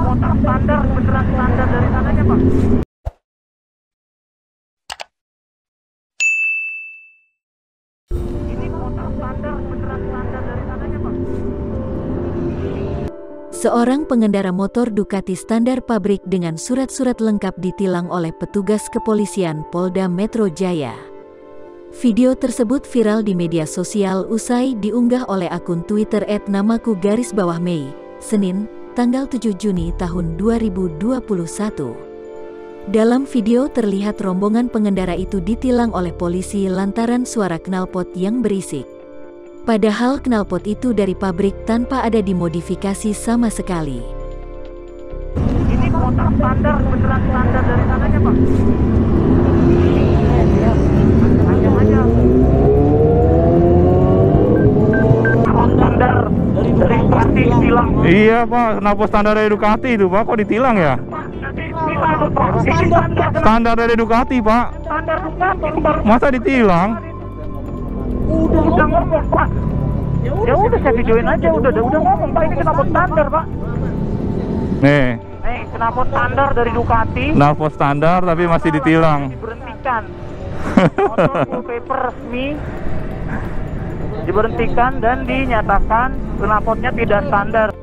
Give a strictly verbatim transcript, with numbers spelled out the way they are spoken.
motor standar, beneran standar dari sananya, Pak. Ini motor standar, beneran standar dari sananya, Pak. Seorang pengendara motor Ducati standar pabrik dengan surat-surat lengkap ditilang oleh petugas kepolisian Polda Metro Jaya. Video tersebut viral di media sosial usai diunggah oleh akun Twitter et namaku garis bawah Mei, Senin, tanggal tujuh Juni tahun dua ribu dua puluh satu. Dalam video terlihat rombongan pengendara itu ditilang oleh polisi lantaran suara knalpot yang berisik. Padahal knalpot itu dari pabrik tanpa ada dimodifikasi sama sekali. Ini motor standar, beneran standar dari sananya, Pak. Standar dari Ducati ditilang. Iya Pak, kenapa standar dari Ducati itu Pak, kok ditilang ya? Standar dari Ducati Pak. Standar Ducati. Masa ditilang? Udah, udah ngomong Pak. Ya udah saya videoin aja, udah udah, udah ngomong Pak, ini kenapa standar Pak? Nih. Nih, kenapa standar dari Ducati? Knalpot standar tapi masih ditilang. Diberhentikan. Motor full paper resmi diberhentikan dan dinyatakan knalpotnya tidak standar.